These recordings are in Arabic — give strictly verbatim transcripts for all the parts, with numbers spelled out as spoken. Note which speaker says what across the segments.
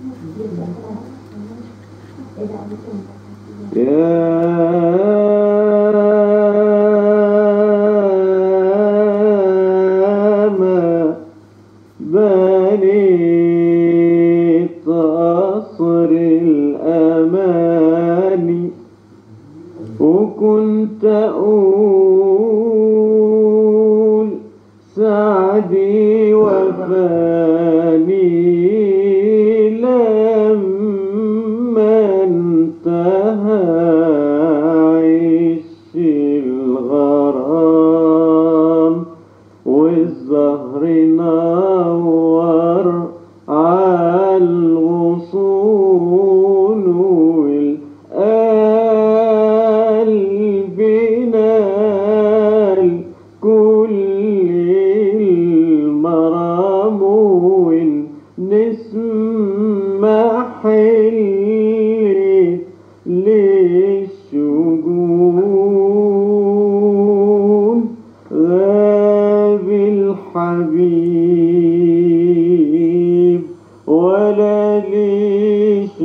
Speaker 1: ياما بنيت قصر الأماني وكنت أقول سعدي وفاني لما انتهى عيش الغرام والزهر نور عالغصون والقلب نال كل المرام ونسمع حلي للشجون غاب الحبيب ولا ليش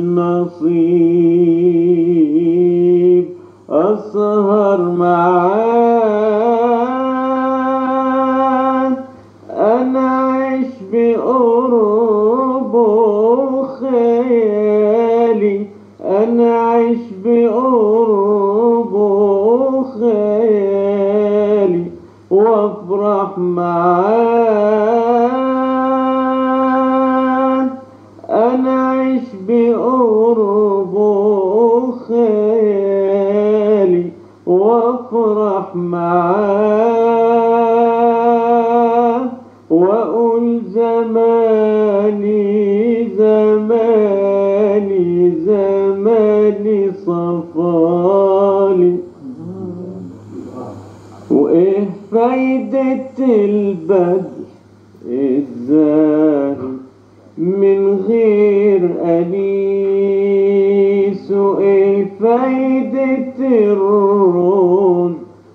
Speaker 1: نصيب أسهر معاه أنا عيش بقربه خيالي أنا عيش بقربه خيالي وافرح معاه أنا عيش بقربه خيالي وافرح معاه وأقول زماني زماني زماني صفالي وإيه فايدة البدء الزاهي من غير أنيس وإيه فايدة الرون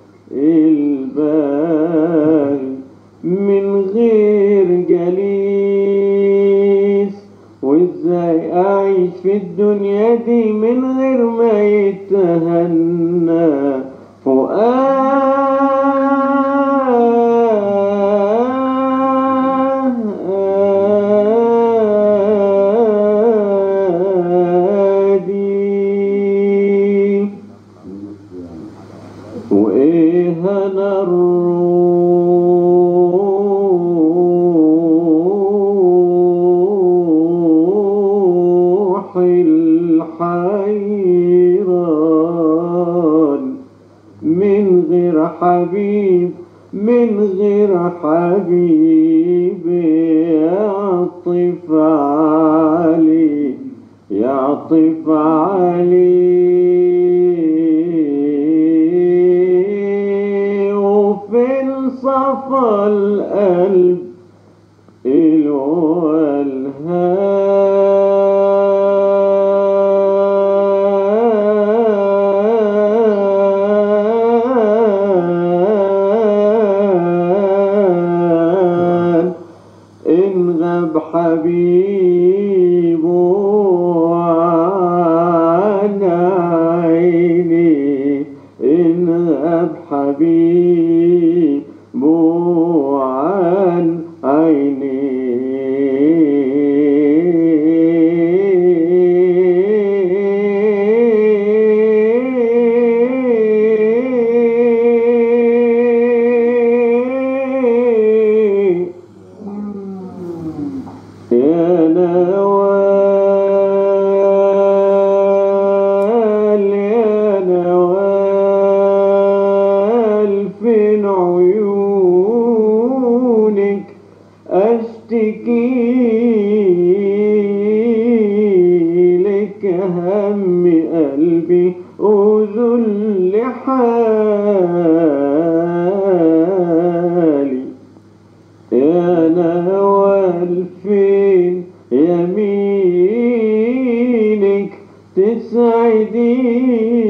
Speaker 1: الباهي من غير جليس وإزاي أعيش في الدنيا دي من غير ما يتهنى فؤادي وإيه أنا الروح الحيران من غير حبيب من غير حبيب يعطف علي يعطف علي وفين صفى القلب الوالهان إن غاب حبيبه عن عيني إن غاب حبيبه عن عيني يا نوال يا نوال فين عيونك أشتكي لك هم قلبي وذل حالي يا نوال فين يمينك تسعدي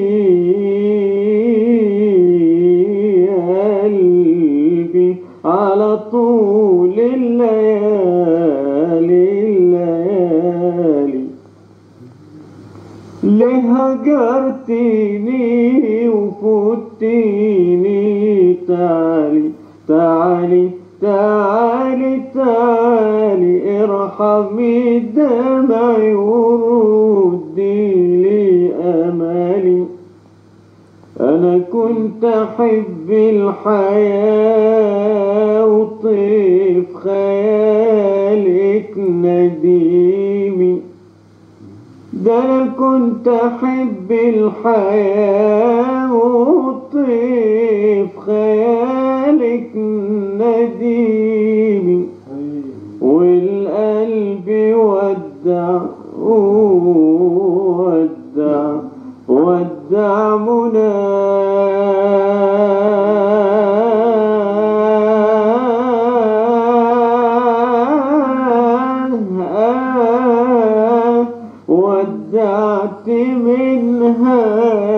Speaker 1: قلبي على طول الليالي الليالي هجرتيني وفوتيني، تعالي تعالي تعالي تعالي ارحمي دمعي وردي لي امالي. انا كنت احب الحياة وطيف خيالك نديمي، ده انا كنت احب الحياة وطيف خيالك نديمي، والقلب ودع ودع ودع مناه، ودعت منها